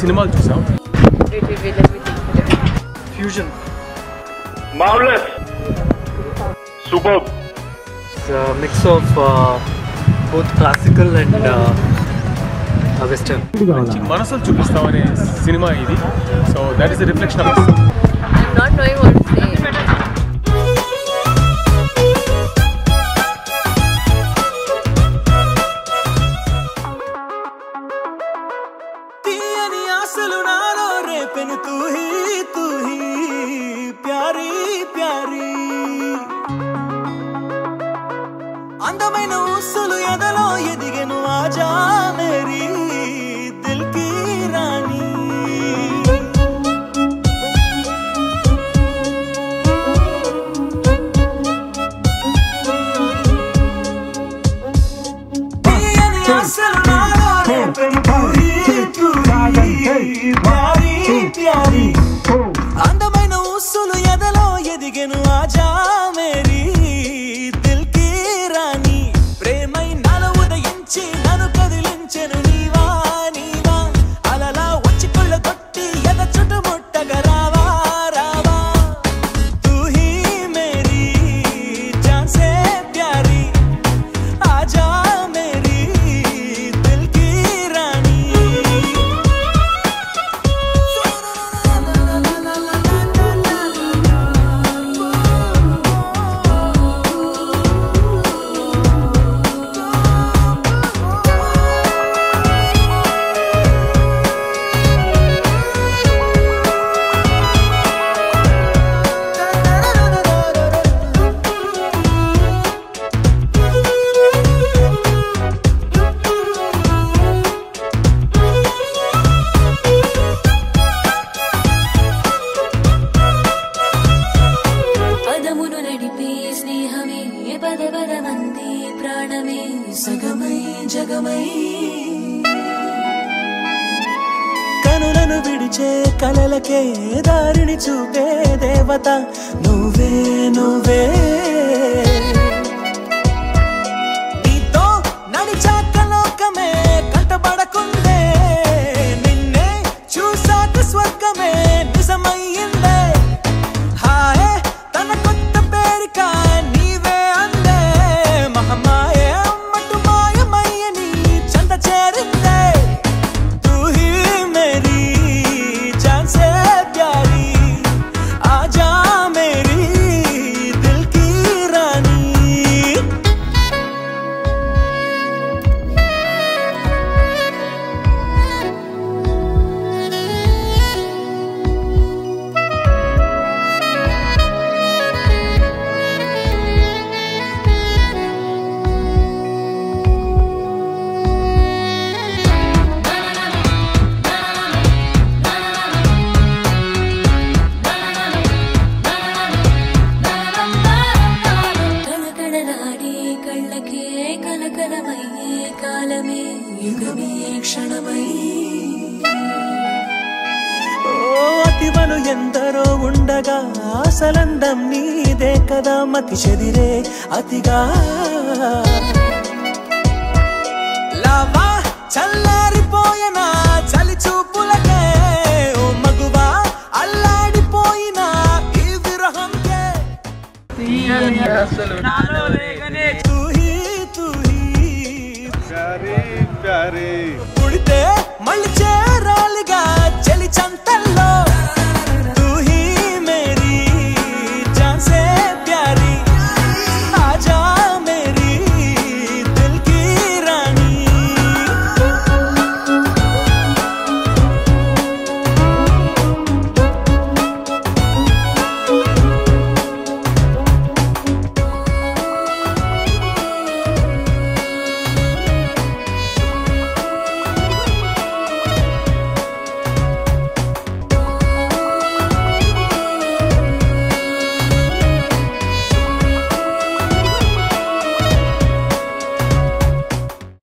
సినిమాలు చూసాం. Fusion, marvelous, superb. it's a mix of both classical and western. మంచి మనసులు చూపిస్తామనే సినిమా ఇది. So that is the reflection of us. I'm not knowing what to say. తీయని ఆశలు నాలో రేపెను తూహి తూహి ప్యారీ ప్యారీ, అందమైన ఊసులు ఎదలో ఎదిగెను ఆజా మేరీ దిల్ కీ రాణి. తీయని ఆశలు నాలో రేపెను తూహి తూహి ప్యారీ ప్యారీ, అందమైన ఊసులు ఎదలో ఎదిగెను ఆజా మేరీ దిల్ కీ రాణి. ప్రేమై నన్ను ఉదయించి నన్ను కదిలించెను నీవా నీవా, అలలా వచ్చి కొళ్ళ కొట్టి ఎద చుట్టుముట్టగా రావా రావా. తూహి మేరీ జాన్ సే ప్యారీ, ఆజా మేరీ దిల్ కీ రాణి. పదమును నడిపే స్నేహమే పద పదమంది ప్రాణమే సగమై జగమై, కనులను విడిచే కలలకే దారిని చూపే దేవత నువ్వే నువ్వే. నీతో నడిచాక లోకమే కంటపడకుందే, నిన్నే చూసాక స్వర్గమే నిజమయ్యిందే. హాయే తన కొత్త పేరిక నీవే అందే, మహమాయే అమ్మటు మాయమయ్యని చంద చేరిందే. తూహి మేరీ జాన్ సే ప్యారీ, ఆజా మేరీ దిల్ కీ రాణి. కళకళలాడే కళ్ళకే కలకలమయ్యే కాలమే యుగమే క్షణమై. ఓ అతివలు ఎందరో ఉండగా అసలందం నీదే కదా, మతి చెదిరే అతిగా. లావా చల్లారిపోయిన చలి చూపులకే ఓ మగువా అల్లాడిపోయిన ఈ విరహంకే. తూహి తూహి Pyari, pyari. పుడితే మళ్ళీ